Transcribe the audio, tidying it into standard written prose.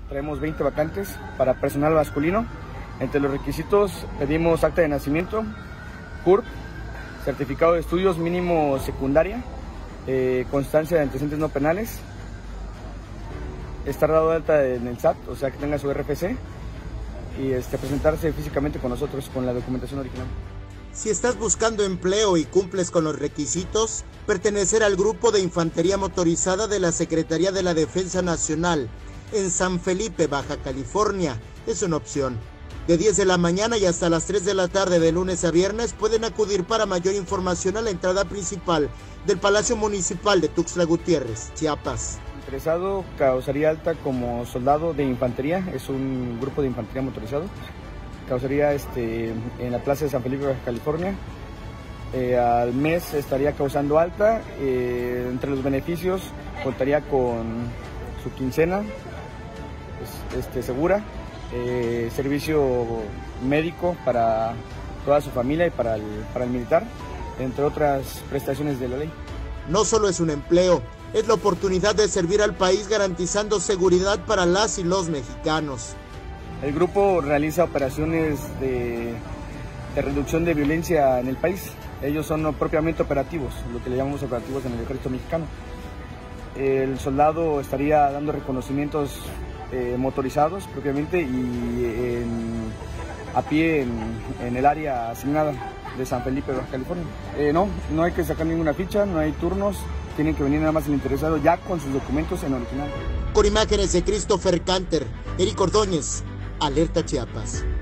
Traemos 20 vacantes para personal masculino. Entre los requisitos pedimos acta de nacimiento, CURP, certificado de estudios mínimo secundaria, constancia de antecedentes no penales, estar dado de alta en el SAT, o sea que tenga su RFC, y presentarse físicamente con nosotros con la documentación original. Si estás buscando empleo y cumples con los requisitos, pertenecer al grupo de infantería motorizada de la Secretaría de la Defensa Nacional en San Felipe, Baja California, es una opción. De 10 de la mañana y hasta las 3 de la tarde de lunes a viernes pueden acudir para mayor información a la entrada principal del Palacio Municipal de Tuxtla Gutiérrez, Chiapas. Interesado causaría alta como soldado de infantería, es un grupo de infantería motorizado. Causaría en la plaza de San Felipe, Baja California. Al mes estaría causando alta. Entre los beneficios contaría con su quincena segura, servicio médico para toda su familia y para el militar, entre otras prestaciones de la ley. No solo es un empleo, es la oportunidad de servir al país garantizando seguridad para las y los mexicanos. El grupo realiza operaciones de reducción de violencia en el país. Ellos son propiamente operativos, lo que le llamamos operativos en el ejército mexicano. El soldado estaría dando reconocimientos motorizados propiamente y a pie en el área asignada de San Felipe, Baja California. No hay que sacar ninguna ficha, no hay turnos, tienen que venir nada más el interesado ya con sus documentos en original. Con imágenes de Christopher Canter, Eric Ordóñez, Alerta Chiapas.